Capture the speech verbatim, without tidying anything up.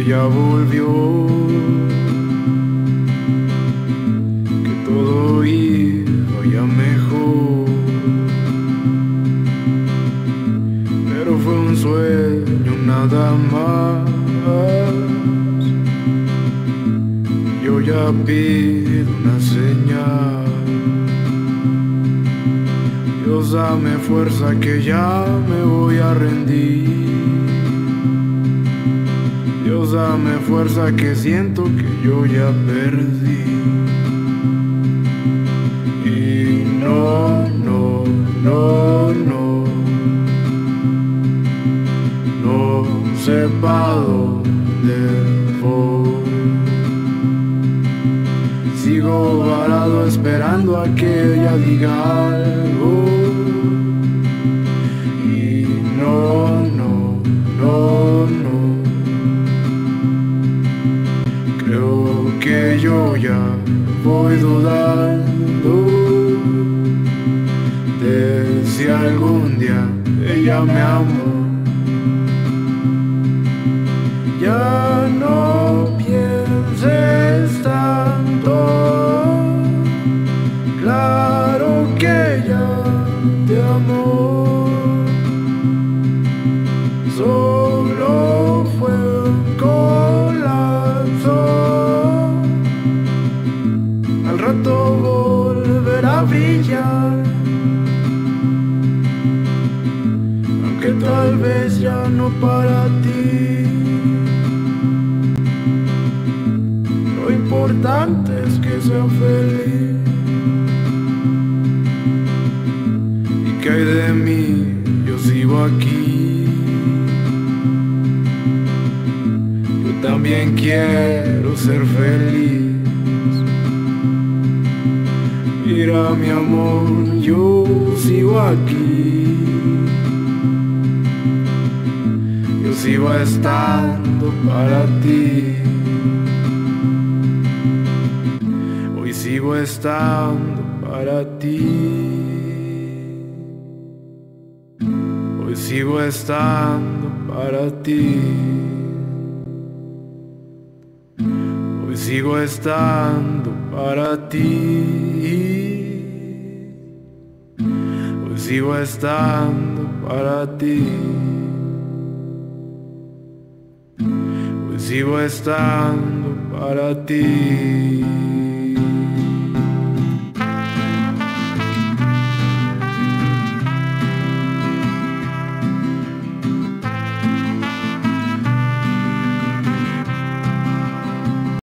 ella volvió, que todo iba ya mejor, pero fue un sueño nada más. Yo ya pido una señal. Dios, dame fuerza que ya me voy a rendir. Dios, dame fuerza que siento que yo ya perdí. Y no, no, no, no, no sé pa' dónde voy. Sigo varado esperando a que ella diga algo. Y no, no, no, no, creo que yo ya voy dudando de si algún día ella me amó. Ya no pienses tanto, claro que ya te amó. Solo fue un colapso, al rato volverá a brillar, aunque tal vez ya no para ti. Lo importante es que sea feliz. ¿Y qué hay de mí? Yo sigo aquí. Yo también quiero ser feliz. Mira mi amor, yo sigo aquí. Yo sigo estando para ti. Sigo estando para ti. Hoy sigo estando para ti. Hoy sigo estando para ti. Hoy sigo estando para ti. Hoy sigo estando para ti.